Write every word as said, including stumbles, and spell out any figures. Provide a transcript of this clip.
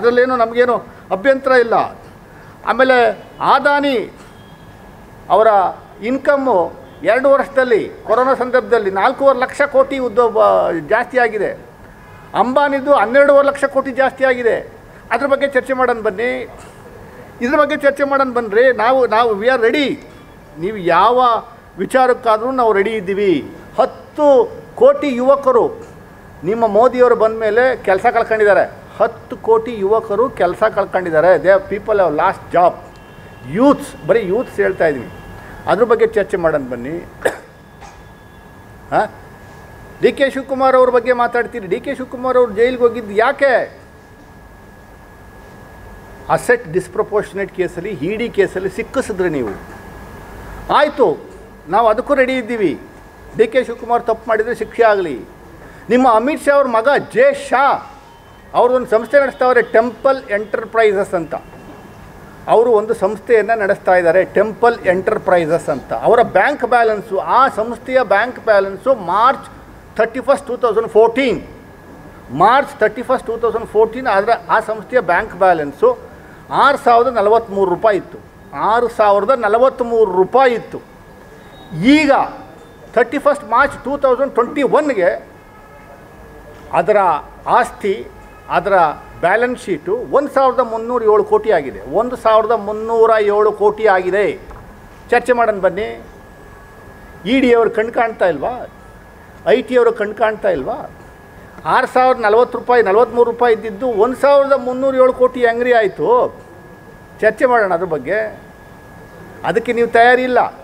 ಅದರಲ್ಲೇನು ನಮಗೇನು ಅಭ್ಯಂತರ ಇಲ್ಲ. ಆಮೇಲೆ ಅದಾನಿ ಅವರ ಇನ್ಕಮ್ಮು ಎರಡು ವರ್ಷದಲ್ಲಿ ಕೊರೋನಾ ಸಂದರ್ಭದಲ್ಲಿ ನಾಲ್ಕೂವರೆ ಲಕ್ಷ ಕೋಟಿ ಉದ್ಯೋಗ ಜಾಸ್ತಿ ಆಗಿದೆ. ಅಂಬಾನಿದು ಹನ್ನೆರಡೂವರೆ ಲಕ್ಷ ಕೋಟಿ ಜಾಸ್ತಿ ಆಗಿದೆ. ಅದ್ರ ಬಗ್ಗೆ ಚರ್ಚೆ ಮಾಡೋಣ ಬನ್ನಿ. ಇದ್ರ ಬಗ್ಗೆ ಚರ್ಚೆ ಮಾಡೋಣ ಬನ್ನಿರಿ. ನಾವು ನಾವು ವಿ ಆರ್ ರೆಡಿ. ನೀವು ಯಾವ ವಿಚಾರಕ್ಕಾದರೂ ನಾವು ರೆಡಿ ಇದ್ದೀವಿ. ಹತ್ತು ಕೋಟಿ ಯುವಕರು ನಿಮ್ಮ ಮೋದಿಯವರು ಬಂದ ಮೇಲೆ ಕೆಲಸ ಕಳ್ಕೊಂಡಿದ್ದಾರೆ. ಹತ್ತು ಕೋಟಿ ಯುವಕರು ಕೆಲಸ ಕಳ್ಕೊಂಡಿದ್ದಾರೆ. They people have lost job. Youths, ಬರೀ ಯೂತ್ಸ್ ಹೇಳ್ತಾ ಇದ್ವಿ. ಅದ್ರ ಬಗ್ಗೆ ಚರ್ಚೆ ಮಾಡೋಣ ಬನ್ನಿ. ಹಾಂ, ಡಿ ಕೆ ಶಿವಕುಮಾರ್ ಅವ್ರ ಬಗ್ಗೆ ಮಾತಾಡ್ತೀರಿ. ಡಿ ಕೆ ಶಿವಕುಮಾರ್ ಅವರು ಜೈಲಿಗೆ ಹೋಗಿದ್ದು ಯಾಕೆ? ಅಸೆಟ್ ಡಿಸ್ಪ್ರಪೋರ್ಷನೇಟ್ ಕೇಸಲ್ಲಿ, ಇ ಡಿ ಕೇಸಲ್ಲಿ ಸಿಕ್ಕಿಸಿದ್ರಿ ನೀವು. ಆಯಿತು, ನಾವು ಅದಕ್ಕೂ ರೆಡಿ ಇದ್ದೀವಿ. ಡಿ ಕೆ ಶಿವಕುಮಾರ್ ತಪ್ಪು ಮಾಡಿದರೆ ಶಿಕ್ಷೆ ಆಗಲಿ. ನಿಮ್ಮ ಅಮಿತ್ ಶಾ ಅವ್ರ ಮಗ ಜೆ ಶಾ ಅವ್ರದ್ದೊಂದು ಸಂಸ್ಥೆ ನಡೆಸ್ತಾವ್ರೆ, ಟೆಂಪಲ್ ಎಂಟರ್ಪ್ರೈಸಸ್ ಅಂತ. ಅವರು ಒಂದು ಸಂಸ್ಥೆಯನ್ನು ನಡೆಸ್ತಾ ಇದ್ದಾರೆ, ಟೆಂಪಲ್ ಎಂಟರ್ಪ್ರೈಸಸ್ ಅಂತ. ಅವರ ಬ್ಯಾಂಕ್ ಬ್ಯಾಲೆನ್ಸು, ಆ ಸಂಸ್ಥೆಯ bank balance March thirty first two thousand fourteen March thirty first two thousand fourteen ಅದರ ಆ ಸಂಸ್ಥೆಯ ಬ್ಯಾಂಕ್ ಬ್ಯಾಲೆನ್ಸು ಆರು ಸಾವಿರದ ನಲವತ್ತ್ಮೂರು ರೂಪಾಯಿ ಇತ್ತು. ಆರು ಸಾವಿರದ ನಲವತ್ತ್ಮೂರು ರೂಪಾಯಿ ಇತ್ತು. ಈಗ thirty first March two thousand twenty ಒನ್ಗೆ ಅದರ ಆಸ್ತಿ, ಅದರ ಬ್ಯಾಲೆನ್ಸ್ ಶೀಟು ಒಂದು ಸಾವಿರದ ಮುನ್ನೂರ ಏಳು ಕೋಟಿ ಆಗಿದೆ. ಒಂದು ಸಾವಿರದ ಮುನ್ನೂರ ಏಳು ಕೋಟಿ ಆಗಿದೆ. ಚರ್ಚೆ ಮಾಡೋಣ ಬನ್ನಿ. ಇ ಡಿ ಅವರು ಕಣ್ ಕಾಣ್ತಾ ಇಲ್ವಾ? ಐ ಟಿ ಅವರು ಕಣ್ ಕಾಣ್ತಾ ಇಲ್ವಾ? ಆರು ಸಾವಿರದ ನಲ್ವತ್ತು ರೂಪಾಯಿ ನಲ್ವತ್ತ್ಮೂರು ರೂಪಾಯಿ ಇದ್ದಿದ್ದು ಒಂದು ಸಾವಿರದ ಮುನ್ನೂರ ಏಳು ಕೋಟಿ ಅಂಗಡಿ ಆಯಿತು. ಚರ್ಚೆ ಮಾಡೋಣ ಅದ್ರ ಬಗ್ಗೆ. ಅದಕ್ಕೆ ನೀವು ತಯಾರಿ ಇಲ್ಲ.